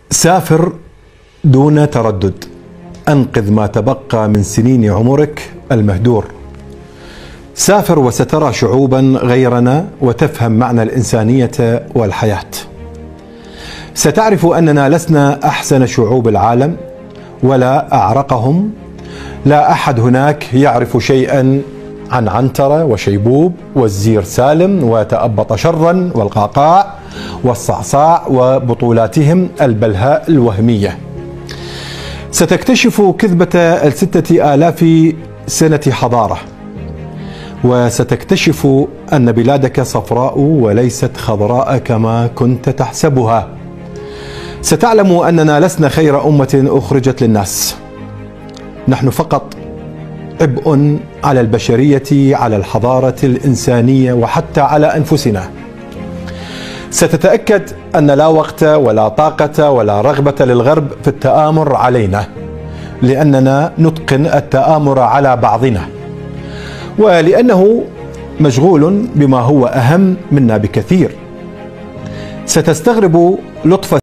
سافر دون تردد، أنقذ ما تبقى من سنين عمرك المهدور. سافر وسترى شعوبا غيرنا وتفهم معنى الإنسانية والحياة. ستعرف أننا لسنا أحسن شعوب العالم ولا أعرقهم. لا أحد هناك يعرف شيئا عن عنترة وشيبوب والزير سالم وتأبط شرا والقعقاع والصعصاع وبطولاتهم البلهاء الوهمية. ستكتشف كذبة ال6000 سنة حضارة، وستكتشف أن بلادك صفراء وليست خضراء كما كنت تحسبها. ستعلم أننا لسنا خير أمة أخرجت للناس، نحن فقط عبء على البشرية، على الحضارة الإنسانية وحتى على أنفسنا. ستتأكد أن لا وقت ولا طاقة ولا رغبة للغرب في التآمر علينا، لأننا نتقن التآمر على بعضنا، ولأنه مشغول بما هو أهم منا بكثير. ستستغرب لطف